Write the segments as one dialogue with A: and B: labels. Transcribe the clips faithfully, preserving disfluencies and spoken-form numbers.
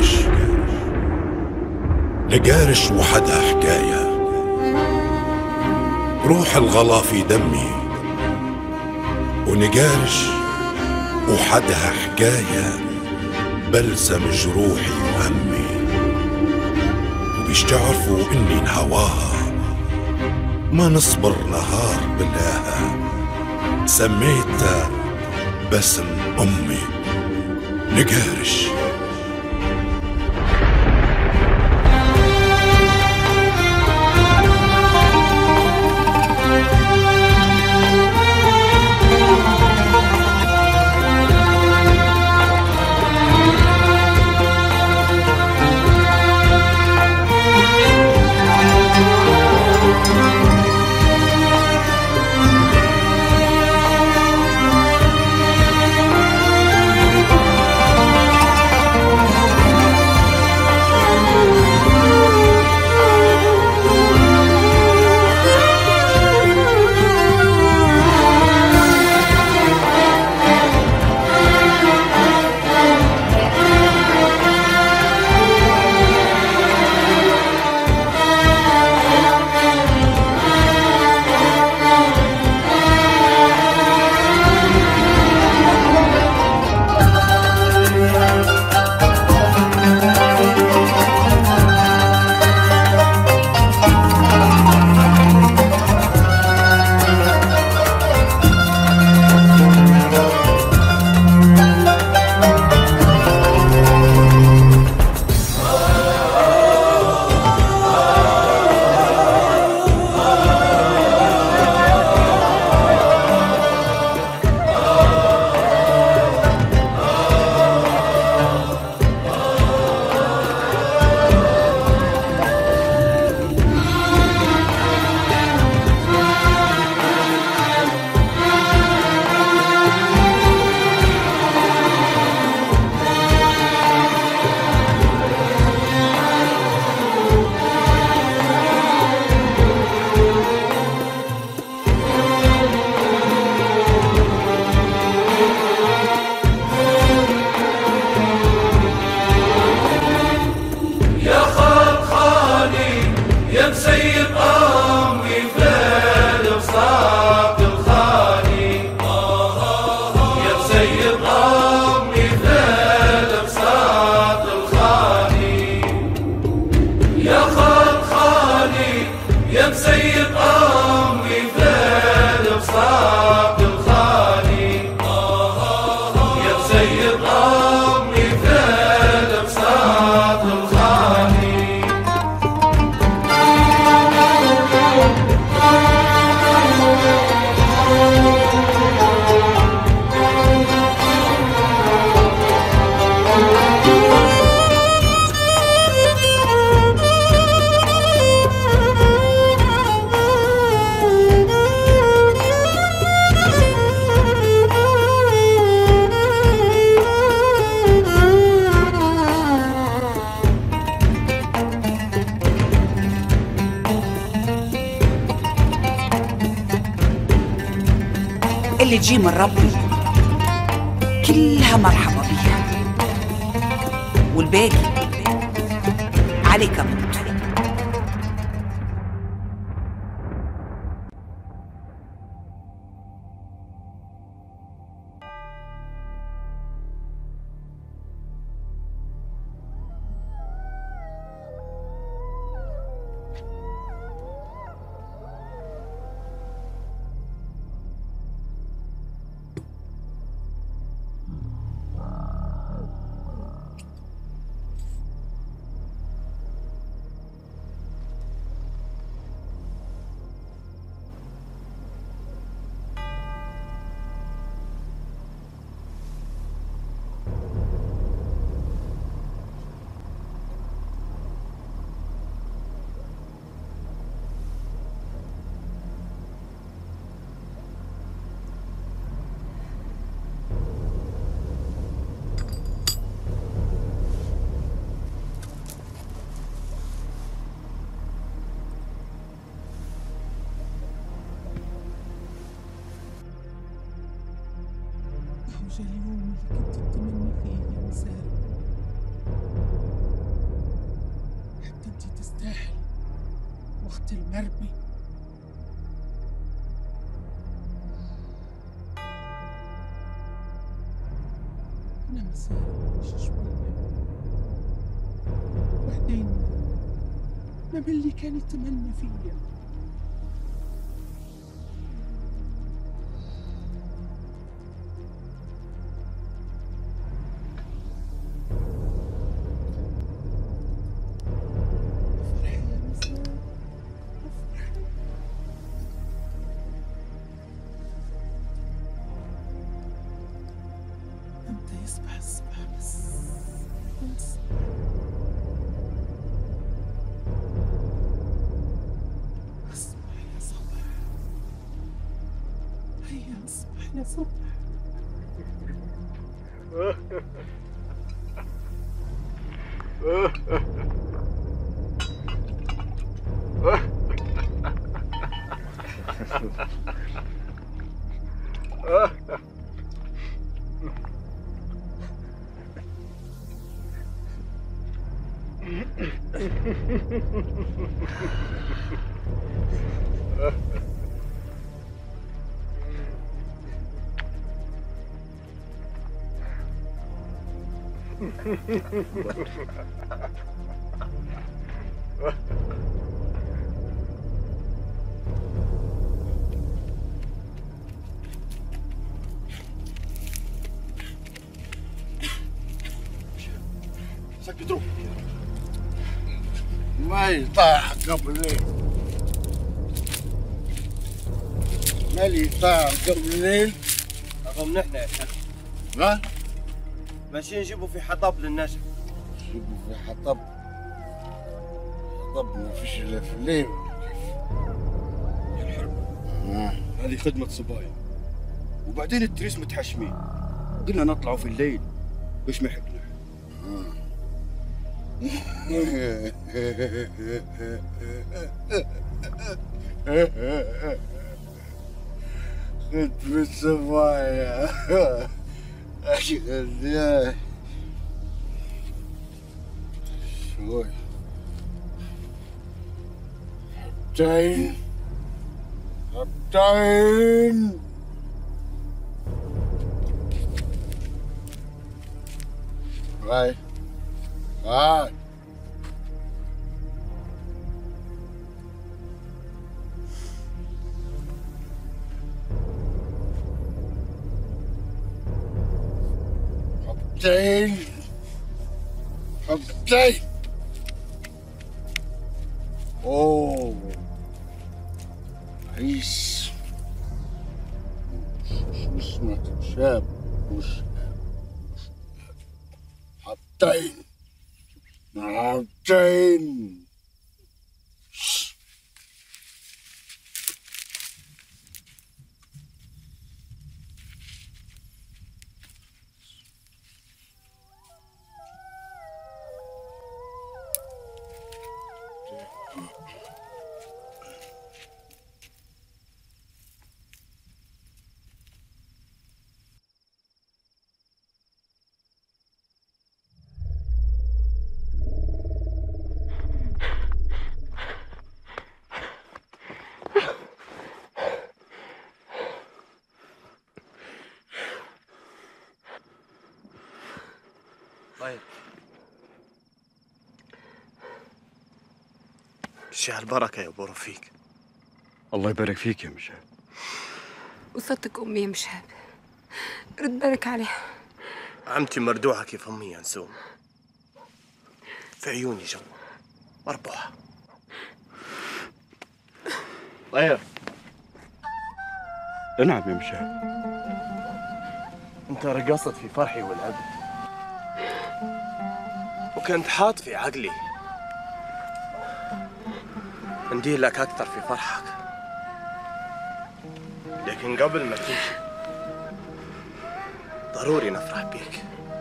A: نقارش نقارش وحدها حكاية، روح الغلا في دمي، ونقارش وحدها حكاية بلسم جروحي وهمي. وبيش تعرفوا اني نهواها ما نصبر نهار بلاها، سميتها باسم امي نقارش.
B: اللي تجي من ربي كلها مرحبا بيها، والباقي عليك أموت.
C: اليوم اللي كنت تتمنى فيه يا مساء. تحت المرمي. أنا مساك شوية، وبعدين ما باللي كان يتمنى فيا. يصبح الصبح بس بس اصبح يا صبح، هيا اصبح يا صبح.
D: سكتوا، ما يطاح قبل ليل، ما اللي يطاح قبل الليل.
E: أظن نحن يا شيخ
D: ها؟
E: ماشيين نجيبوا في حطب للنشا.
D: جيبوا في حطب؟ حطب ما فيش الا في الليل.
E: يا الحرب هذه خدمة صبايا، وبعدين التريس متحشمين، قلنا نطلعوا في الليل باش ما يحكنا.
D: خدمة الصبايا أشغل يا شوي حبتين حبتين هاي هاي حبتين حبتين. اوه عيس شو اسمك شاب مش حبتين حبتين.
E: طيب شي البركة يا ابو رفيق.
F: الله يبارك فيك يا مشعل.
G: وصدق أمي يا مشعل، رد بالك عليها.
E: عمتي مردوعة كيف أمي يا نسوم، في عيوني جوا مربوحة. طيب
F: نعم يا مشعل.
E: انت رقصت في فرحي والعبد، وكنت حاط في عقلي ندير لك أكثر في فرحك، لكن قبل ما تمشي ضروري نفرح بيك.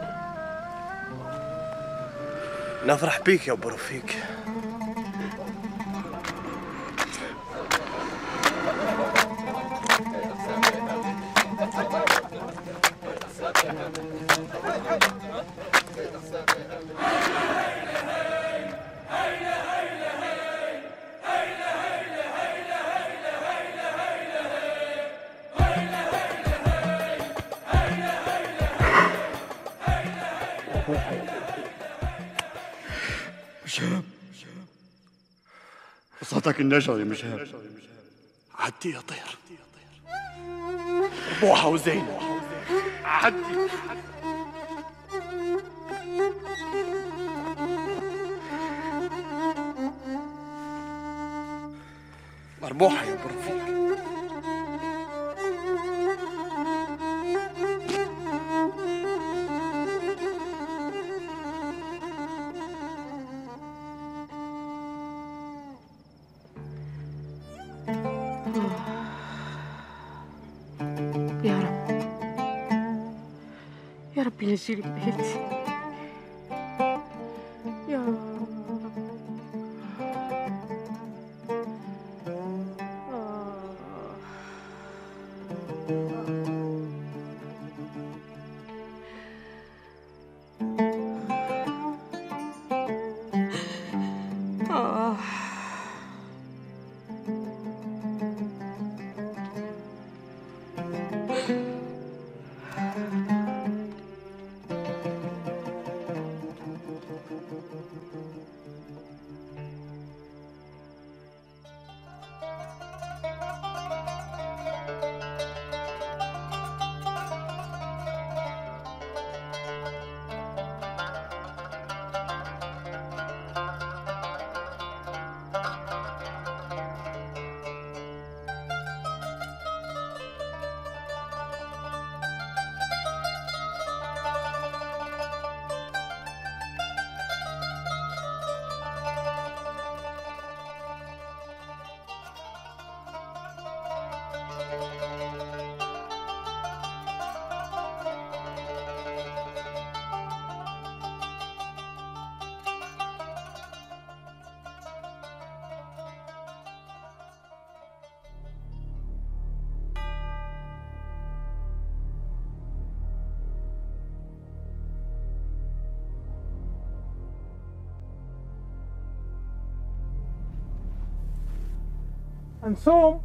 E: نفرح بيك يا أبو رفيق.
F: مشاب وصلتك النجا يا مشاب.
H: عدي يا طير، ربوحة وزينة، عدي. مربوحة يا برفيق.
G: يا رب يا رب نجيلي بيتي يا رب. آه.
C: نسوم،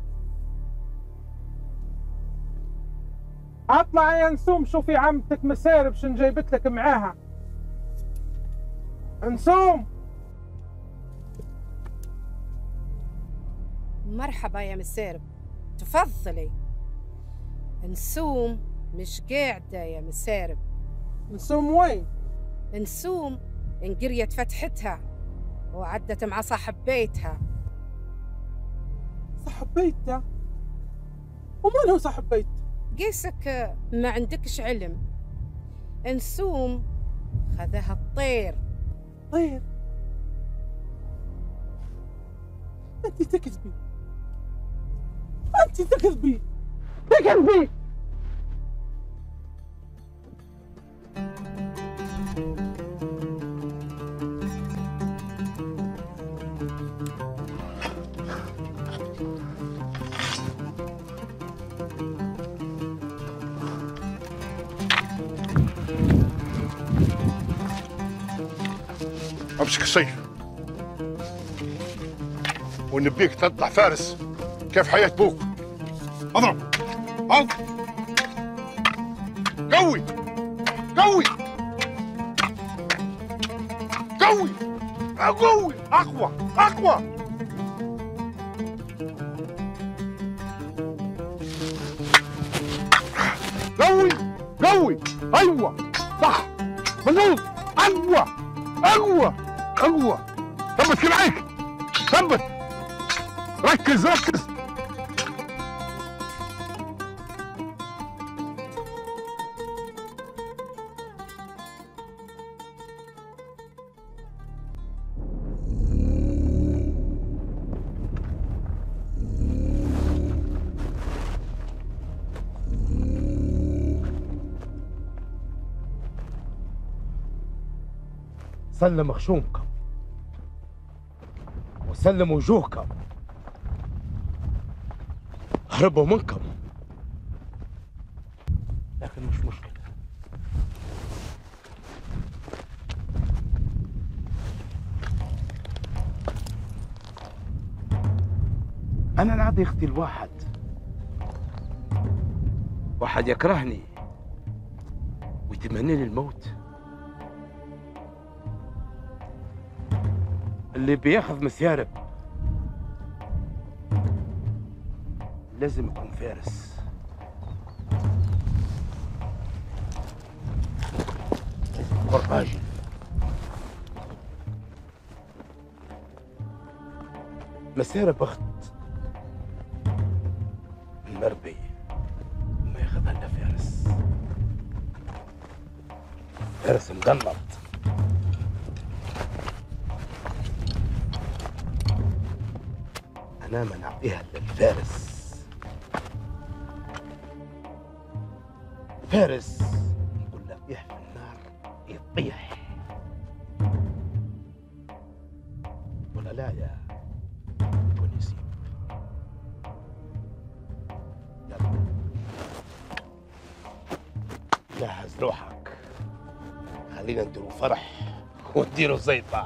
C: اطلع يا نسوم شوفي عمتك مسارب شن جايبت لك معاها. نسوم.
I: مرحبا يا مسارب، تفضلي. نسوم مش قاعدة يا مسارب.
C: نسوم وين؟
I: نسوم انقريت فتحتها وعدت مع صاحب بيتها.
C: صاحب بيتها؟ ومن هو صاحب بيت؟
I: قيسك ما عندكش علم. نسوم خذها الطير.
C: طير؟ انت تكذبي، انت تكذبي تكذبي.
A: امسك السيف ونبيك تطلع فارس كيف حياة بوك. اضرب اضرب قوي قوي قوي قوي اقوى اقوى. قوي قوي ايوه صح مظبوط اقوى اقوى اقوى. ثبت كلاعيك ثبت ركز ركز.
J: سلم خشومكم وسلم وجوهكم، هربوا منكم، لكن مش مشكلة. أنا نعطي أختي الواحد، واحد يكرهني ويتمنى لي الموت، اللي بياخذ مسيارب لازم يكون فارس. قرباجي مسيارب بخت المربي ما ياخذها الا فارس. فارس مقنط. انا ما نعطيها للفارس. فارس نقول له طيح في النار يطيح، ولا لا يا بونيسي؟ يلا جهز روحك، خلينا نديروا فرح ونديروا زيطة.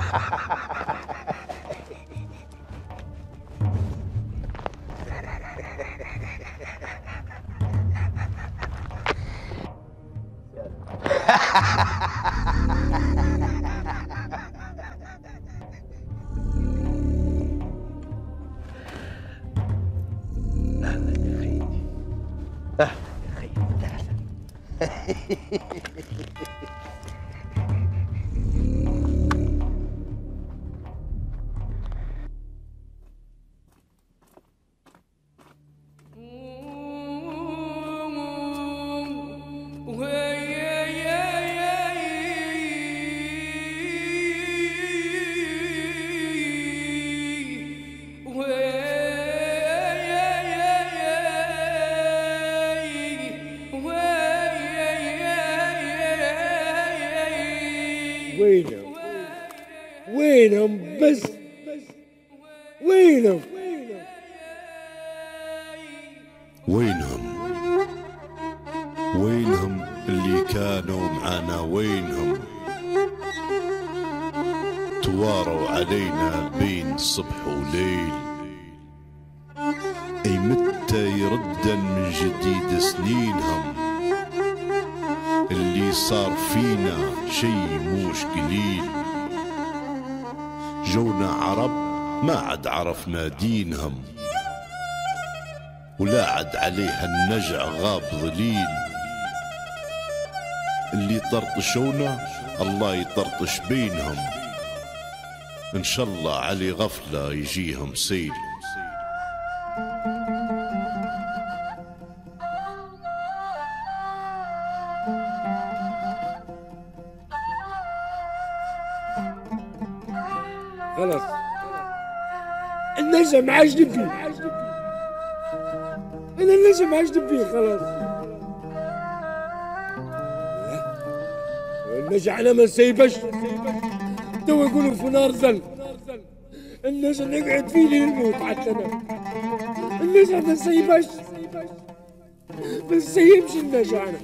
D: وينهم وينهم بس وينهم
K: وينهم وينهم اللي كانوا معانا؟ وينهم تواروا علينا بين صبح وليل؟ اي متى يردن من جديد سنينهم؟ اللي صار فينا شي موش قليل. جونا عرب ما عد عرفنا دينهم، ولا عد عليها النجع غاب ظليل. اللي طرطشونا الله يطرطش بينهم، ان شاء الله علي غفلة يجيهم سيل.
D: خلاص النجم عاجب فيه، انا النجم عاجب فيه خلاص. النجم انا ما نسيبش، تو يقولوا في نار زل. النجم نقعد فيه للموت حتى انا. النجم ما نسيبش، ما نسيبش النجم انا.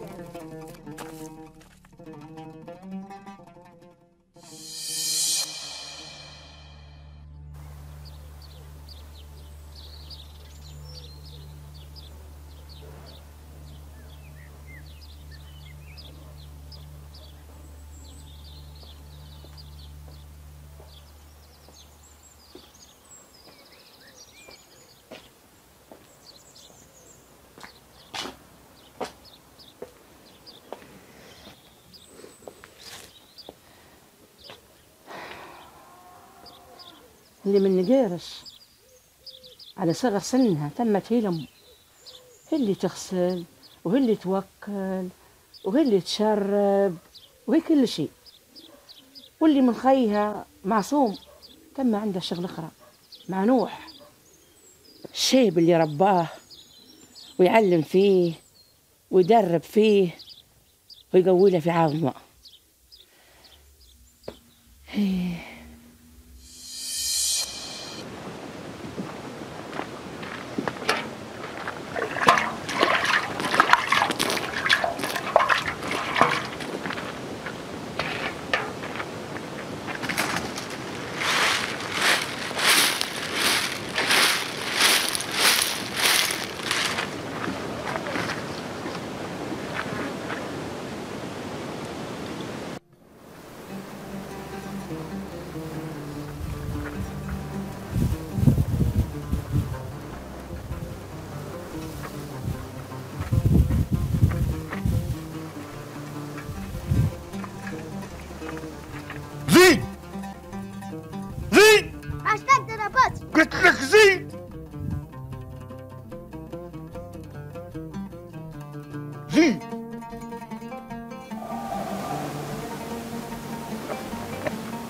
L: اللي من نقارش على صغر سنها تمت هي الأم، هي اللي تغسل وهي اللي توكل وهي اللي تشرب وهي كل شيء. واللي من خيها معصوم تم عنده شغل أخرى مع نوح، الشيب اللي رباه ويعلم فيه ويدرب فيه ويقوي له في عظمه.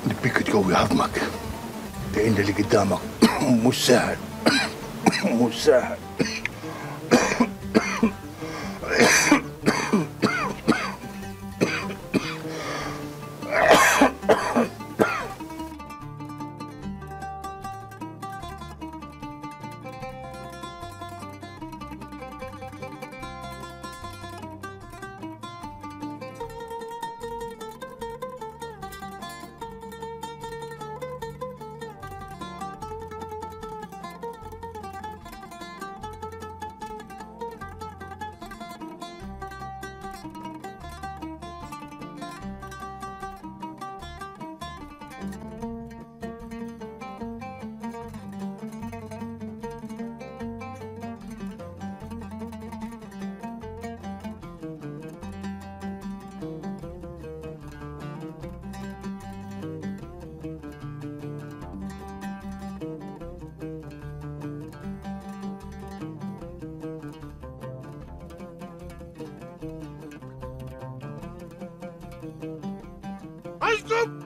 A: نبيك تقوي عظمك لأن اللي قدامك مش سهل مش سهل.
M: اسكت.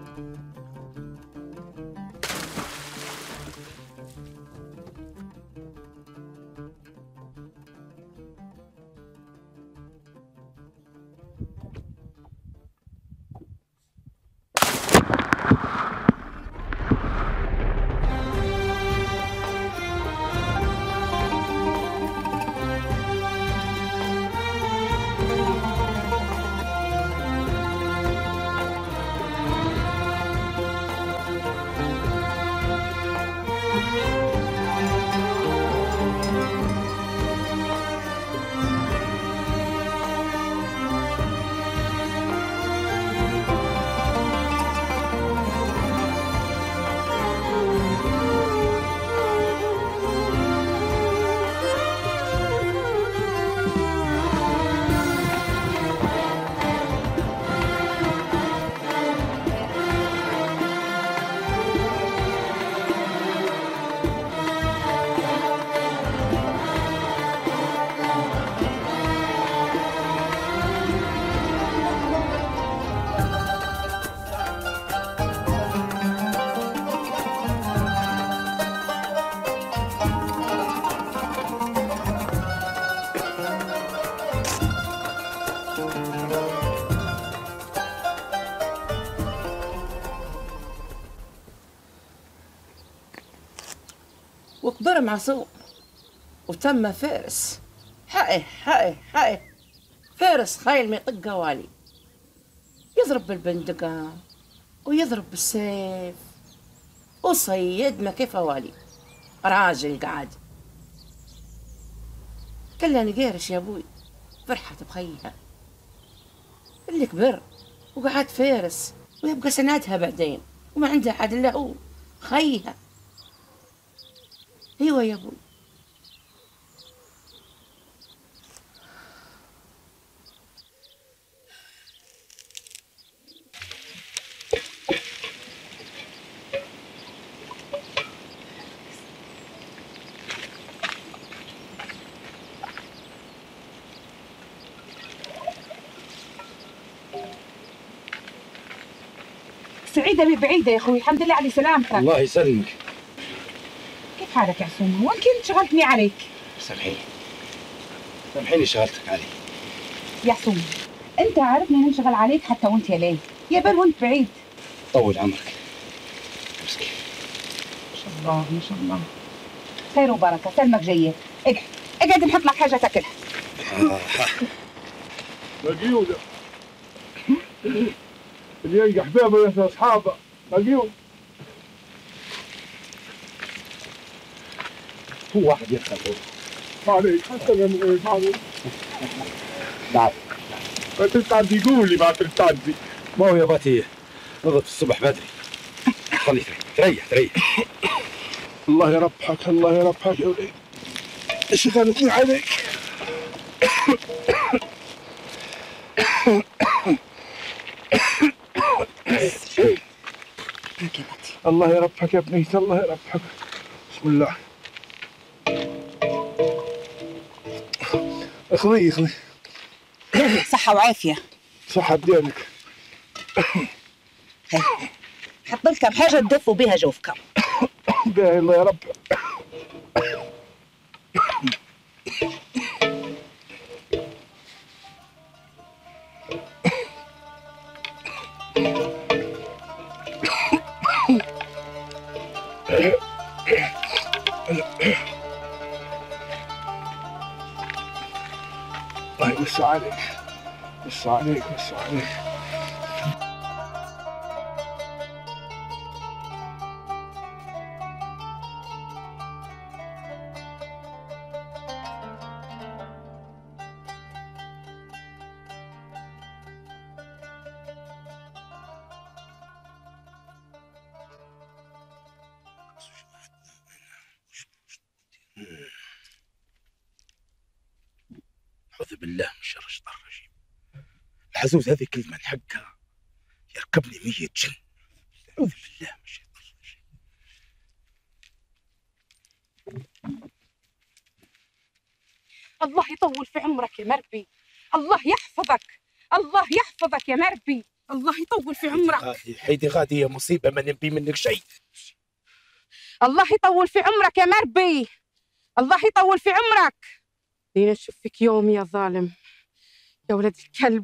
L: وكبر معصوم وتم فارس. حقه حقه حقه فارس خايل ما يطق والي، يضرب بالبندقة ويضرب بالسيف وصيد ما كيف والي. راجل قعد كلاني قيرش يا ابوي، فرحت بخيها اللي كبر وقعد فارس ويبقى سندها بعدين وما عنده حد الا هو خيها. ايوه يا ابوي.
N: سعيدة ببعيدة يا اخوي، الحمد لله على سلامتك.
E: الله يسلمك.
N: كيف حالك يا عصومة؟ وين كنت شغلتني عليك؟
E: سامحيني سامحيني شغلتك علي.
N: يا عصومة انت عارفني ننشغل عليك حتى وانت يا ليل، يا بل وانت بعيد.
E: طول عمرك. امسكي.
N: ما شاء الله ما شاء الله. خير وبركة، سلمك جاية. اقعد اقعد نحط لك حاجة تاكلها.
A: مجيودة اللي يلقى حبابه يا اصحابه مجيود.
E: هو واحد يدخل هو.
A: عليك حتى من ايه معلش.
E: نعم.
A: ما تستعدي قولي ما تستعدي.
E: ما هو يا باتي نضت الصبح بدري. خلي تريح تريح.
A: الله يربحك الله يربحك يا وليد. شغلتني عليك. الله يربحك يا ابني الله يربحك. بسم الله. اخذي اخذي.
N: صحة وعافية.
A: صحة بدينك.
N: هي حط لكم حاجه تدفوا بها جوفكم.
A: باهي الله يا رب. الله يوسع عليك، يوسع عليك، يوسع عليك.
J: أعوذ بالله من شر الشيطان الرجيم. العزوز هذه كل من حقها يركبني مية جن. أعوذ بالله من الشيطان الرجيم.
I: الله يطول في عمرك يا مربي، الله يحفظك، الله يحفظك يا مربي، الله يطول في عمرك.
J: غادي حيدي غادي يا مصيبة، ما نبي منك شيء.
I: الله يطول في عمرك يا مربي، الله يطول في عمرك. لين اشوف فيك يوم يا ظالم يا ولد الكلب.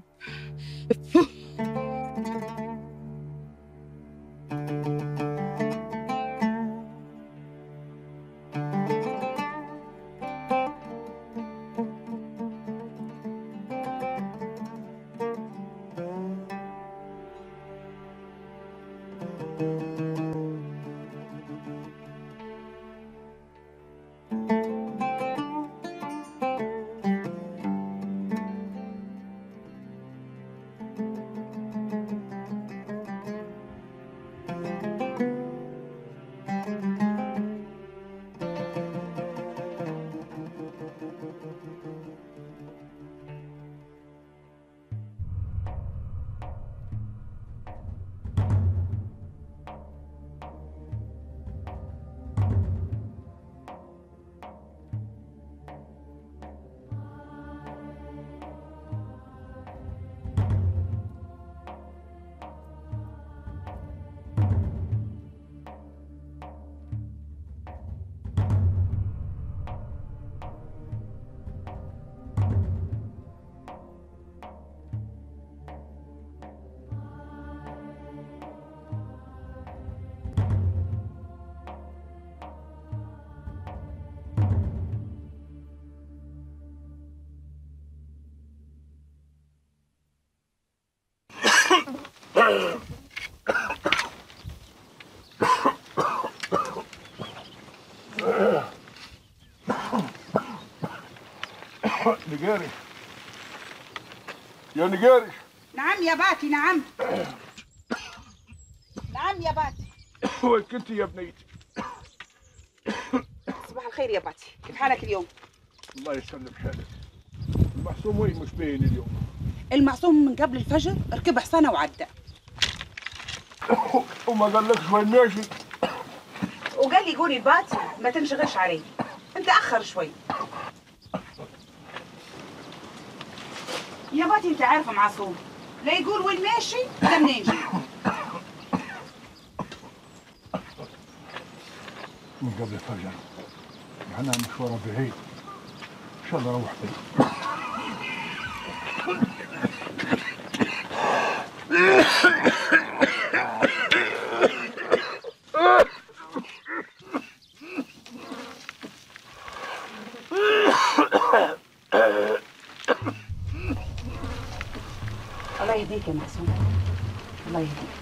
A: نقاري يا نقاري.
N: نعم يا باتي، نعم نعم يا باتي.
A: وين كنت يا بنيتي؟
N: صباح الخير يا باتي، كيف حالك اليوم؟
A: الله يسلم حالك. المعصوم وين مش باين اليوم؟
N: المعصوم من قبل الفجر ركب حصانه وعدى.
A: وما قال لكش وين ماشي؟
N: وقال لي قولي الباتي ما تنشغلش علي، انت اخر شوي. يا باتي انت عارفه معصوم، لا يقول وين ماشي لا منين جاي.
A: من قبل الفجر معناها مشوار بعيد، ان شاء الله اروح بيت.
N: الله يهديك يا معصوم، الله يهديك.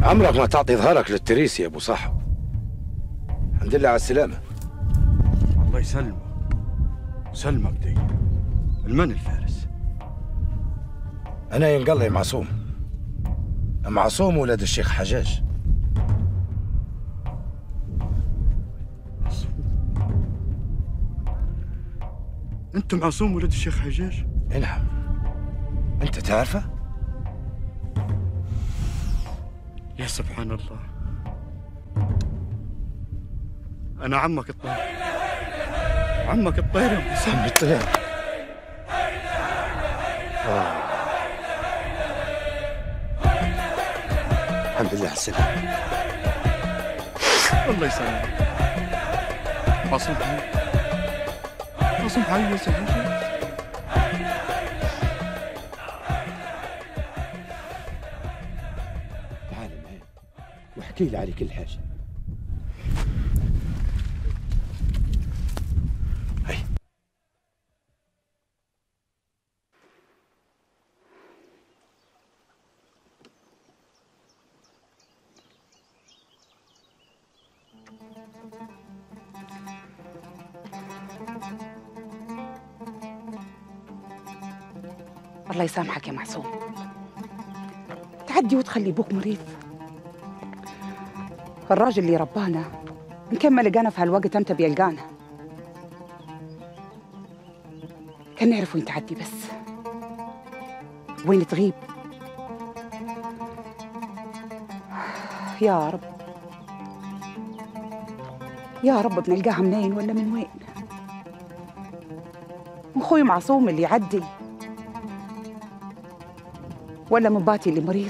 J: عمرك ما تعطي ظهرك للتريس يا ابو صاحب. الحمد لله على السلامة.
F: الله يسلمك. سلمك دي. المن الفارس؟
J: أنا ينقل لي معصوم. معصوم ولد الشيخ حجاج.
F: أنت معصوم ولد الشيخ حجاج؟
J: نعم. أنت تعرفه؟
F: يا سبحان الله. أنا عمك الطاهر. عمك الطاهر يا معصوم.
J: عمي الطاهر. آه. الحمد لله على السلامة.
F: الله يسلمك. معصوم حي. معصوم حي يا سيدي.
J: تعال معي واحكي لي على كل حاجة. هي.
N: الله يسامحك يا معصوم. تعدي وتخلي ابوك مريض. الراجل اللي ربانا إن كان ما لقانا في هالوقت امتى بيلقانا. كان نعرف وين تعدي بس وين تغيب. يا رب يا رب بنلقاها منين ولا من وين. اخوي معصوم اللي يعدي ولا مباتي اللي مريض.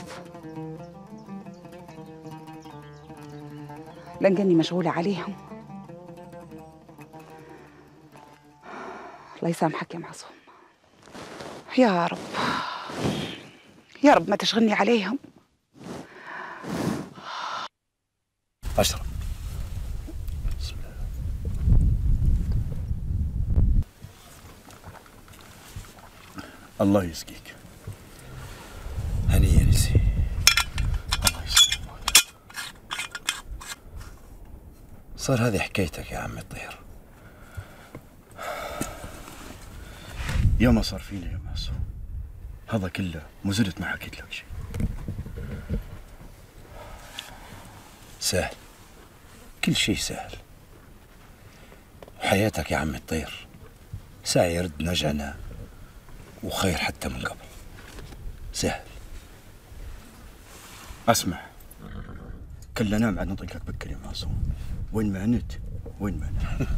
N: لانقني مشغولة عليهم. الله يسامحك يا معصوم. يا رب يا رب ما تشغلني عليهم.
J: أشرب.
F: الله يسقيك.
J: هني يا نسي.
F: الله يسلمك.
J: صار هذه حكايتك يا عمي الطير.
F: يا ما صار فيني يا معصوم. هذا كله مو زلت ما حكيت لك شيء.
J: سهل. كل شيء سهل. حياتك يا عمي الطير ساعة يرد نجعنا وخير حتى من قبل. سهل.
F: اسمع، كل نام عاد نطقك بكر يا معصوم. وين ما نت وين ما نت.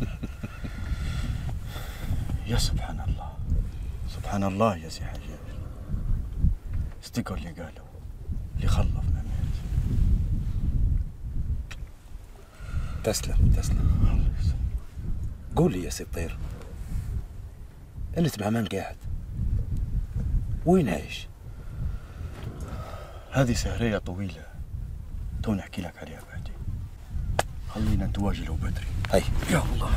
F: يا سبحان الله سبحان الله يا سي حجاج. استقوا اللي قالوا اللي خلف ما مات.
J: تسلم تسلم. قول لي يا سي الطير، انت مع من قاعد؟ وين عايش؟
F: هذه سهرية طويلة تو نحكي لك عليها بعدين. خلينا نتواجلوا بدري.
J: هي
F: يا الله.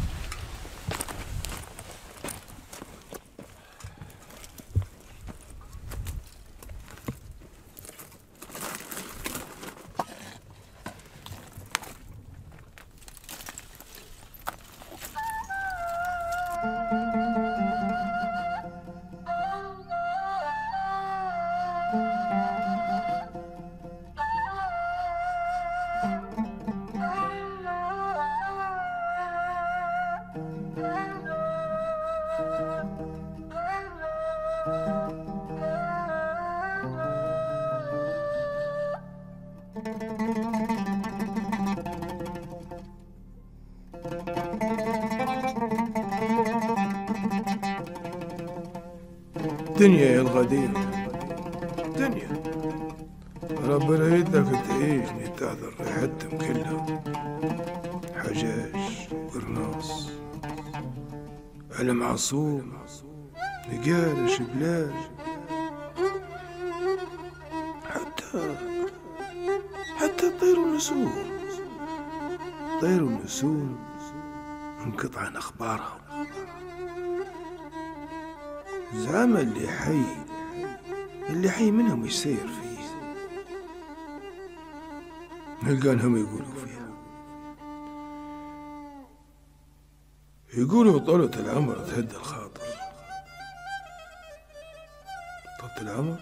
D: دنيا يا الغدير دنيا. ربنا يدك تعيش نتعذر ريحتهم كلها. حجاج قرناص على معصوم نقارش بلاش. حتى حتى طير ونسوم طير ونسوم انقطع عن اخبارهم. زعما اللي حي اللي حي منهم يسير فيه.
A: نلقانهم يقولوا فيها، يقولوا طولة العمر تهدى الخاطر. طولة العمر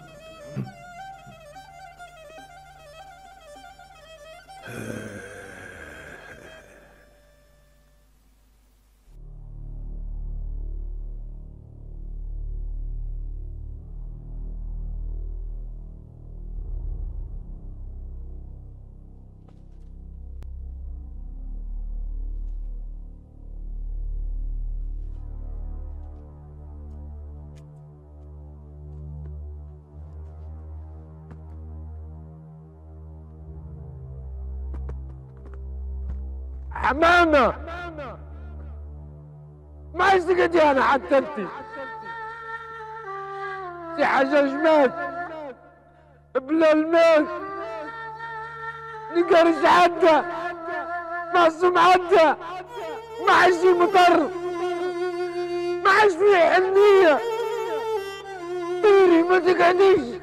D: حمامة ما اشتقت انا حتى انت. سي حجاج مات، بلال مات، نقرش عدى، معصوم عدى، ما عادش في مطر، ما عادش في حنية. طيري ما تقعديش.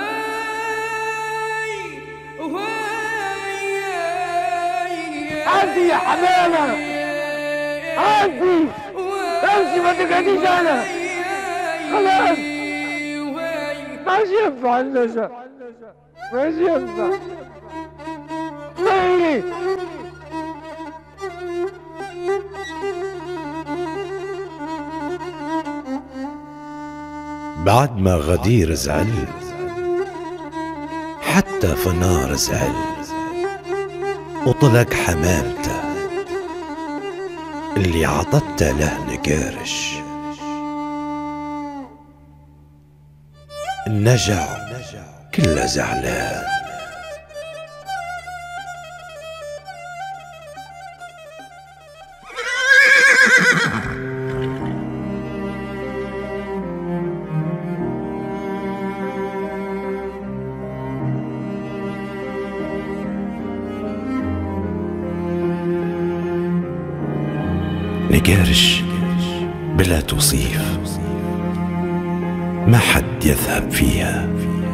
D: عادي يا حمامة، عادي امشي ما تقعديش. انا خلاص ماشي ينفع النجا، ماشي ينفع. طيري
M: بعد ما غدير زعل حتى فنار زعل وطلق حمامته اللي عطته له نقارش. النجع كله زعلان. نقارش بلا توصيف، ما حد يذهب فيها.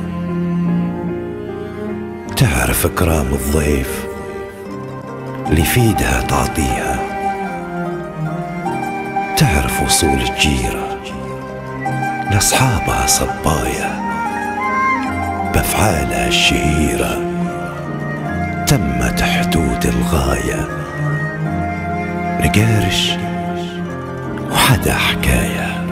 M: تعرف إكرام الضيف اللي في ايدها تعطيها، تعرف وصول الجيرة لأصحابها صبايا بأفعالها الشهيرة تمت حدود الغاية. نقارش وحدا حكاية